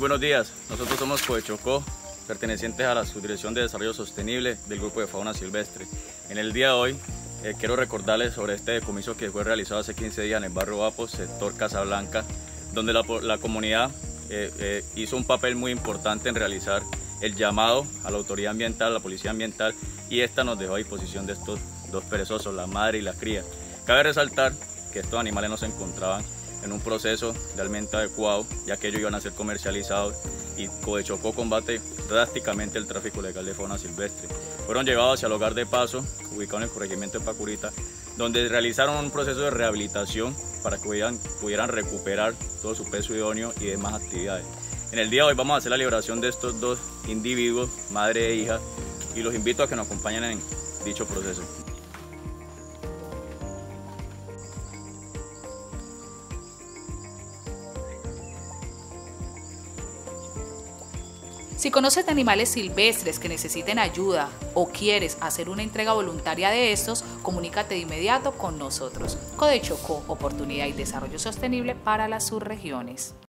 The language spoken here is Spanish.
buenos días, nosotros somos Codechocó, pertenecientes a la Subdirección de Desarrollo Sostenible del Grupo de Fauna Silvestre. En el día de hoy quiero recordarles sobre este decomiso que fue realizado hace 15 días en el barrio Bapos, sector Casablanca, donde la comunidad hizo un papel muy importante en realizar el llamado a la autoridad ambiental, a la policía ambiental, y esta nos dejó a disposición de estos dos perezosos, la madre y la cría. Cabe resaltar que estos animales no se encontraban en un proceso realmente adecuado, ya que ellos iban a ser comercializados, y Codechocó combate drásticamente el tráfico ilegal de fauna silvestre. Fueron llevados hacia el hogar de paso, ubicado en el corregimiento de Pacurita, donde realizaron un proceso de rehabilitación para que pudieran recuperar todo su peso idóneo y demás actividades. En el día de hoy vamos a hacer la liberación de estos dos individuos, madre e hija, y los invito a que nos acompañen en dicho proceso. Si conoces de animales silvestres que necesiten ayuda o quieres hacer una entrega voluntaria de estos, comunícate de inmediato con nosotros. Codechocó, oportunidad y desarrollo sostenible para las subregiones.